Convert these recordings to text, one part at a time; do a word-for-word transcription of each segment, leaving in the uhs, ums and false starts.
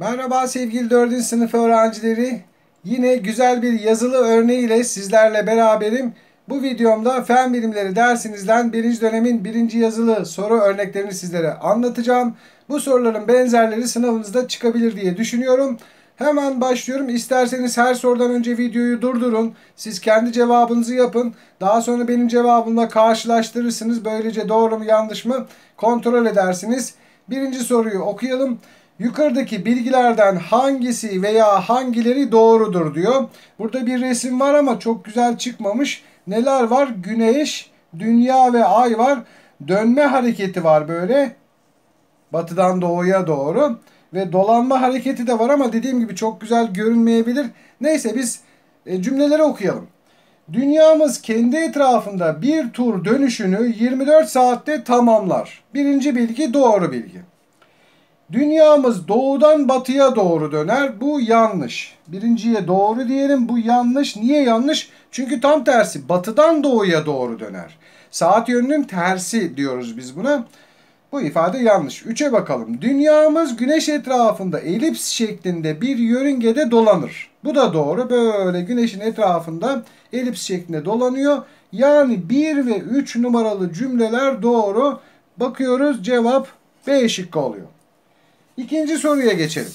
Merhaba sevgili dördüncü sınıf öğrencileri. Yine güzel bir yazılı örneğiyle sizlerle beraberim. Bu videomda fen bilimleri dersinizden birinci dönemin birinci yazılı soru örneklerini sizlere anlatacağım. Bu soruların benzerleri sınavınızda çıkabilir diye düşünüyorum. Hemen başlıyorum. İsterseniz her sorudan önce videoyu durdurun. Siz kendi cevabınızı yapın. Daha sonra benim cevabımla karşılaştırırsınız. Böylece doğru mu yanlış mı kontrol edersiniz. Birinci soruyu okuyalım. Yukarıdaki bilgilerden hangisi veya hangileri doğrudur diyor. Burada bir resim var ama çok güzel çıkmamış. Neler var? Güneş, dünya ve ay var. Dönme hareketi var böyle. Batıdan doğuya doğru. Ve dolanma hareketi de var ama dediğim gibi çok güzel görünmeyebilir. Neyse biz e, cümleleri okuyalım. Dünyamız kendi etrafında bir tur dönüşünü yirmi dört saatte tamamlar. Birinci bilgi doğru bilgi. Dünyamız doğudan batıya doğru döner. Bu yanlış. Birinciye doğru diyelim. Bu yanlış. Niye yanlış? Çünkü tam tersi. Batıdan doğuya doğru döner. Saat yönünün tersi diyoruz biz buna. Bu ifade yanlış. üçe bakalım. Dünyamız güneş etrafında elips şeklinde bir yörüngede dolanır. Bu da doğru. Böyle güneşin etrafında elips şeklinde dolanıyor. Yani bir ve üç numaralı cümleler doğru. Bakıyoruz, cevap B şıkkı oluyor. İkinci soruya geçelim.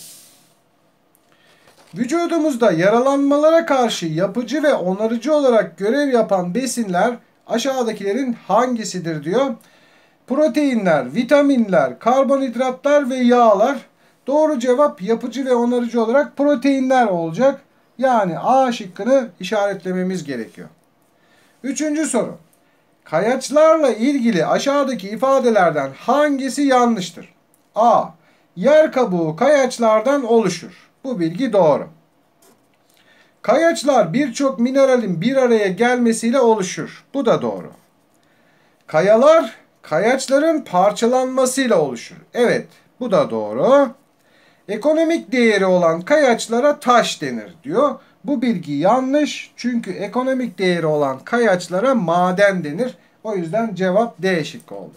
Vücudumuzda yaralanmalara karşı yapıcı ve onarıcı olarak görev yapan besinler aşağıdakilerin hangisidir diyor. Proteinler, vitaminler, karbonhidratlar ve yağlar. Doğru cevap yapıcı ve onarıcı olarak proteinler olacak. Yani A şıkkını işaretlememiz gerekiyor. Üçüncü soru. Kayaçlarla ilgili aşağıdaki ifadelerden hangisi yanlıştır? A. Yer kabuğu kayaçlardan oluşur. Bu bilgi doğru. Kayaçlar birçok mineralin bir araya gelmesiyle oluşur. Bu da doğru. Kayalar kayaçların parçalanmasıyla oluşur. Evet, bu da doğru. Ekonomik değeri olan kayaçlara taş denir diyor. Bu bilgi yanlış. Çünkü ekonomik değeri olan kayaçlara maden denir. O yüzden cevap D şıkkı oldu.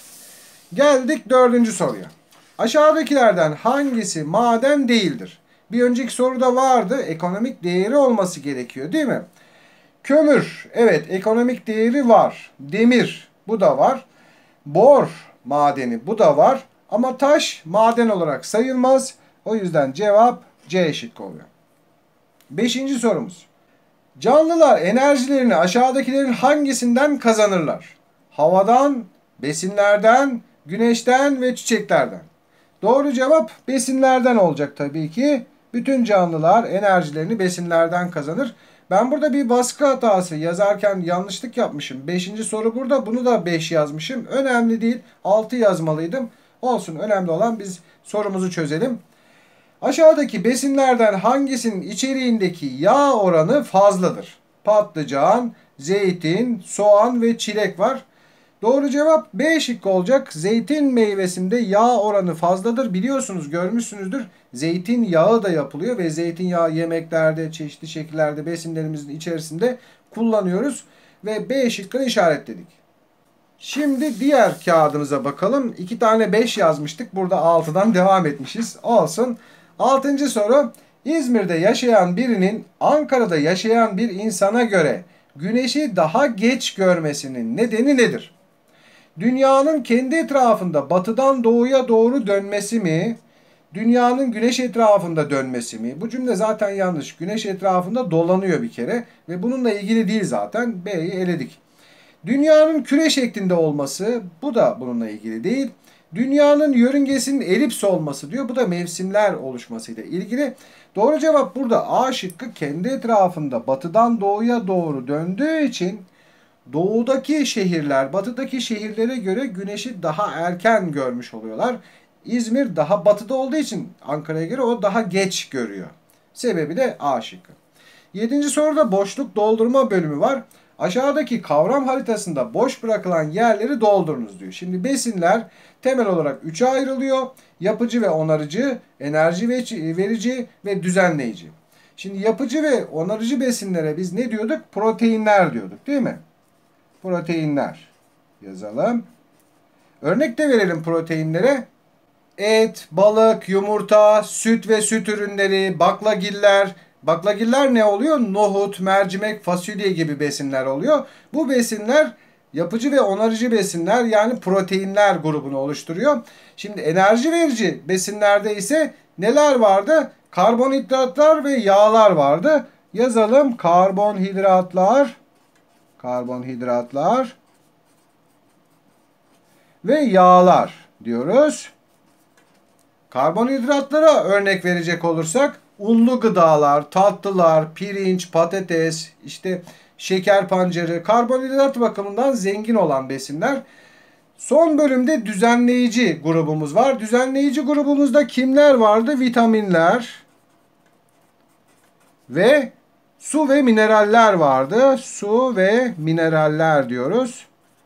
Geldik dördüncü soruya. Aşağıdakilerden hangisi maden değildir? Bir önceki soruda vardı. Ekonomik değeri olması gerekiyor değil mi? Kömür. Evet, ekonomik değeri var. Demir. Bu da var. Bor madeni. Bu da var. Ama taş maden olarak sayılmaz. O yüzden cevap C şıkkı oluyor. Beşinci sorumuz. Canlılar enerjilerini aşağıdakilerin hangisinden kazanırlar? Havadan, besinlerden, güneşten ve çiçeklerden. Doğru cevap besinlerden olacak tabii ki. Bütün canlılar enerjilerini besinlerden kazanır. Ben burada bir baskı hatası yazarken yanlışlık yapmışım. Beşinci soru burada. Bunu da beş yazmışım. Önemli değil. altı yazmalıydım. Olsun, önemli olan biz sorumuzu çözelim. Aşağıdaki besinlerden hangisinin içeriğindeki yağ oranı fazladır? Patlıcan, zeytin, soğan ve çilek var. Doğru cevap B şıkkı olacak. Zeytin meyvesinde yağ oranı fazladır. Biliyorsunuz, görmüşsünüzdür. Zeytin yağı da yapılıyor ve zeytinyağı yemeklerde, çeşitli şekillerde besinlerimizin içerisinde kullanıyoruz. Ve B şıkkını işaretledik. Şimdi diğer kağıdımıza bakalım. iki tane beş yazmıştık. Burada altıdan devam etmişiz. Olsun. Altıncı soru. İzmir'de yaşayan birinin Ankara'da yaşayan bir insana göre güneşi daha geç görmesinin nedeni nedir? Dünyanın kendi etrafında batıdan doğuya doğru dönmesi mi? Dünyanın güneş etrafında dönmesi mi? Bu cümle zaten yanlış. Güneş etrafında dolanıyor bir kere ve bununla ilgili değil zaten. B'yi eledik. Dünyanın küre şeklinde olması, bu da bununla ilgili değil. Dünyanın yörüngesinin elips olması diyor. Bu da mevsimler oluşmasıyla ilgili. Doğru cevap burada A şıkkı, kendi etrafında batıdan doğuya doğru döndüğü için doğudaki şehirler batıdaki şehirlere göre güneşi daha erken görmüş oluyorlar. İzmir daha batıda olduğu için Ankara'ya göre o daha geç görüyor. Sebebi de A şıkkı. Yedinci soruda boşluk doldurma bölümü var. Aşağıdaki kavram haritasında boş bırakılan yerleri doldurunuz diyor. Şimdi besinler temel olarak üçe ayrılıyor. Yapıcı ve onarıcı, enerji verici ve düzenleyici. Şimdi yapıcı ve onarıcı besinlere biz ne diyorduk? Proteinler diyorduk değil mi? Proteinler yazalım. Örnek de verelim proteinlere. et, balık, yumurta, süt ve süt ürünleri, baklagiller. Baklagiller ne oluyor? Nohut, mercimek, fasulye gibi besinler oluyor. Bu besinler yapıcı ve onarıcı besinler, yani proteinler grubunu oluşturuyor. Şimdi enerji verici besinlerde ise neler vardı? Karbonhidratlar ve yağlar vardı. Yazalım: karbonhidratlar, karbonhidratlar ve yağlar diyoruz. Karbonhidratlara örnek verecek olursak unlu gıdalar, tatlılar, pirinç, patates, işte şeker pancarı, karbonhidrat bakımından zengin olan besinler. Son bölümde düzenleyici grubumuz var. Düzenleyici grubumuzda kimler vardı? Vitaminler ve su ve mineraller vardı. Su ve mineraller diyoruz.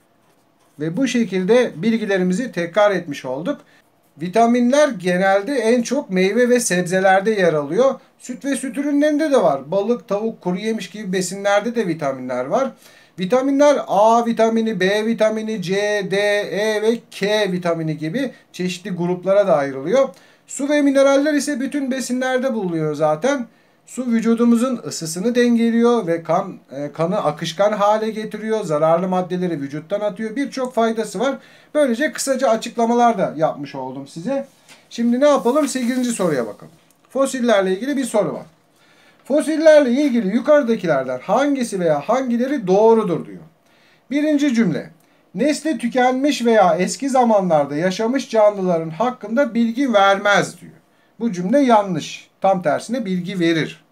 Ve bu şekilde bilgilerimizi tekrar etmiş olduk. Vitaminler genelde en çok meyve ve sebzelerde yer alıyor. Süt ve süt ürünlerinde de var. Balık, tavuk, kuru yemiş gibi besinlerde de vitaminler var. Vitaminler A vitamini, B vitamini, C, D, E ve K vitamini gibi çeşitli gruplara da ayrılıyor. Su ve mineraller ise bütün besinlerde bulunuyor zaten. Su vücudumuzun ısısını dengeliyor ve kan e, kanı akışkan hale getiriyor. Zararlı maddeleri vücuttan atıyor. Birçok faydası var. Böylece kısaca açıklamalar da yapmış oldum size. Şimdi ne yapalım? sekizinci soruya bakalım. Fosillerle ilgili bir soru var. Fosillerle ilgili yukarıdakilerden hangisi veya hangileri doğrudur diyor. Birinci cümle. Nesli tükenmiş veya eski zamanlarda yaşamış canlıların hakkında bilgi vermez diyor. Bu cümle yanlış. Tam tersine bilgi verir.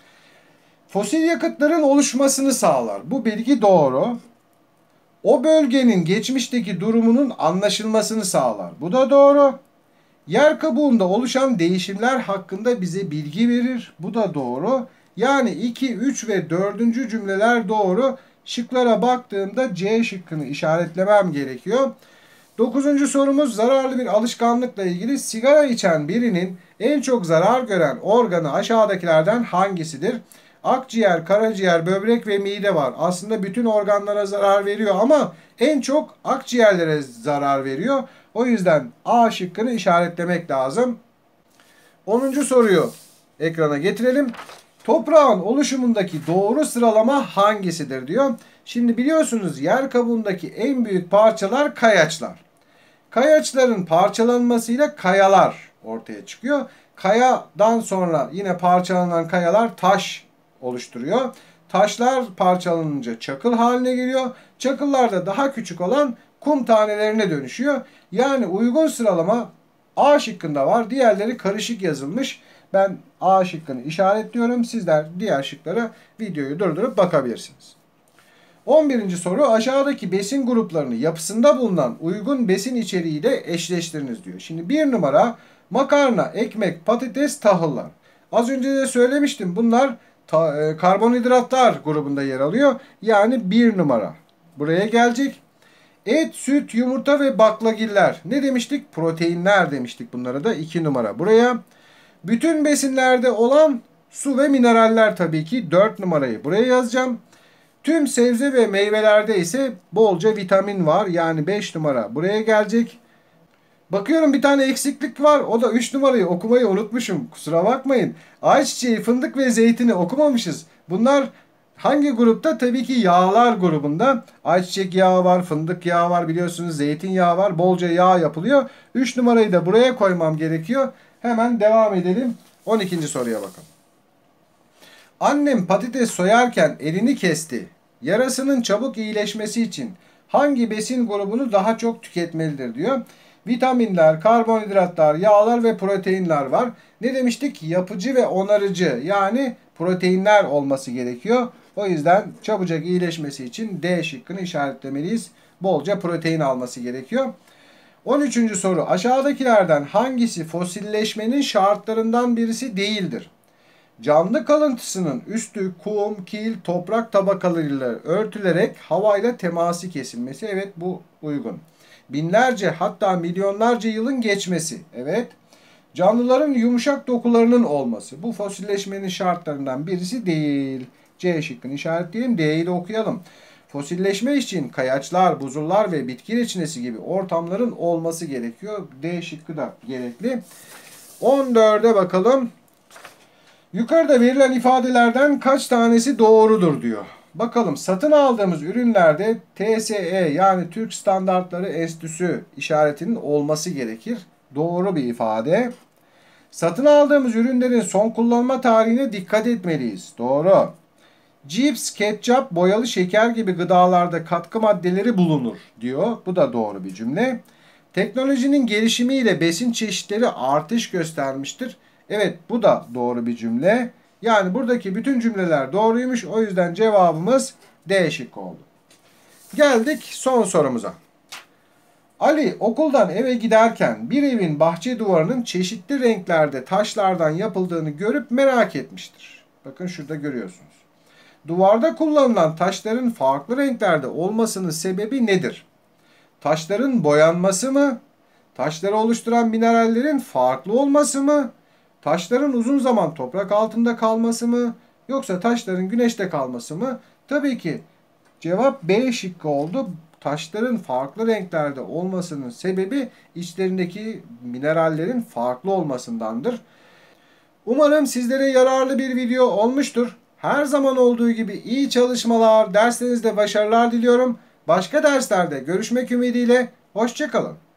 Fosil yakıtların oluşmasını sağlar. Bu bilgi doğru. O bölgenin geçmişteki durumunun anlaşılmasını sağlar. Bu da doğru. Yer kabuğunda oluşan değişimler hakkında bize bilgi verir. Bu da doğru. Yani iki, üç ve dördüncü cümleler doğru. Şıklara baktığımda C şıkkını işaretlemem gerekiyor. Dokuzuncu sorumuz zararlı bir alışkanlıkla ilgili. Sigara içen birinin en çok zarar gören organı aşağıdakilerden hangisidir? Akciğer, karaciğer, böbrek ve mide var. Aslında bütün organlara zarar veriyor ama en çok akciğerlere zarar veriyor. O yüzden A şıkkını işaretlemek lazım. onuncu soruyu ekrana getirelim. Toprağın oluşumundaki doğru sıralama hangisidir diyor. Şimdi biliyorsunuz yer kabuğundaki en büyük parçalar kayaçlar. Kayaçların parçalanmasıyla kayalar ortaya çıkıyor. Kayadan sonra yine parçalanan kayalar taş oluşturuyor. Taşlar parçalanınca çakıl haline geliyor. Çakıllar da daha küçük olan kum tanelerine dönüşüyor. Yani uygun sıralama A şıkkında var. Diğerleri karışık yazılmış. Ben A şıkkını işaretliyorum. Sizler diğer şıklara videoyu durdurup bakabilirsiniz. on birinci soru aşağıdaki besin gruplarını yapısında bulunan uygun besin içeriğiyle eşleştiriniz diyor. Şimdi bir numara makarna, ekmek, patates, tahıllar. Az önce de söylemiştim bunlar ta, e, karbonhidratlar grubunda yer alıyor. Yani bir numara buraya gelecek. Et, süt, yumurta ve baklagiller. Ne demiştik? Proteinler demiştik bunlara da iki numara buraya. Bütün besinlerde olan su ve mineraller tabii ki dört numarayı buraya yazacağım. Tüm sebze ve meyvelerde ise bolca vitamin var. Yani beş numara buraya gelecek. Bakıyorum bir tane eksiklik var. O da üç numarayı okumayı unutmuşum. Kusura bakmayın. Ayçiçeği, fındık ve zeytini okumamışız. Bunlar hangi grupta? Tabii ki yağlar grubunda. Ayçiçek yağı var, fındık yağı var biliyorsunuz. Zeytinyağı var. Bolca yağ yapılıyor. üç numarayı da buraya koymam gerekiyor. Hemen devam edelim. on ikinci soruya bakalım. Annem patates soyarken elini kesti. Yarasının çabuk iyileşmesi için hangi besin grubunu daha çok tüketmelidir diyor. Vitaminler, karbonhidratlar, yağlar ve proteinler var. Ne demiştik? Yapıcı ve onarıcı yani proteinler olması gerekiyor. O yüzden çabucak iyileşmesi için D şıkkını işaretlemeliyiz. Bolca protein alması gerekiyor. on üçüncü soru aşağıdakilerden hangisi fosilleşmenin şartlarından birisi değildir? Canlı kalıntısının üstü kum, kil, toprak tabakalarıyla örtülerek havayla teması kesilmesi. Evet bu uygun. Binlerce hatta milyonlarca yılın geçmesi. Evet. Canlıların yumuşak dokularının olması. Bu fosilleşmenin şartlarından birisi değil. C şıkkını işaretleyelim. D'yi de okuyalım. Fosilleşme için kayaçlar, buzullar ve bitki reçinesi gibi ortamların olması gerekiyor. D şıkkı da gerekli. on dörde bakalım. Yukarıda verilen ifadelerden kaç tanesi doğrudur diyor. Bakalım, satın aldığımız ürünlerde T S E yani Türk Standartları Enstitüsü işaretinin olması gerekir. Doğru bir ifade. Satın aldığımız ürünlerin son kullanma tarihine dikkat etmeliyiz. Doğru. Cips, ketçap, boyalı şeker gibi gıdalarda katkı maddeleri bulunur diyor. Bu da doğru bir cümle. Teknolojinin gelişimiyle besin çeşitleri artış göstermiştir. Evet, bu da doğru bir cümle. Yani buradaki bütün cümleler doğruymuş. O yüzden cevabımız D şıkkı oldu. Geldik son sorumuza. Ali okuldan eve giderken bir evin bahçe duvarının çeşitli renklerde taşlardan yapıldığını görüp merak etmiştir. Bakın şurada görüyorsunuz. Duvarda kullanılan taşların farklı renklerde olmasının sebebi nedir? Taşların boyanması mı? Taşları oluşturan minerallerin farklı olması mı? Taşların uzun zaman toprak altında kalması mı? Yoksa taşların güneşte kalması mı? Tabii ki cevap B şıkkı oldu. Taşların farklı renklerde olmasının sebebi içlerindeki minerallerin farklı olmasındandır. Umarım sizlere yararlı bir video olmuştur. Her zaman olduğu gibi iyi çalışmalar, derslerinizde başarılar diliyorum. Başka derslerde görüşmek ümidiyle, hoşça kalın.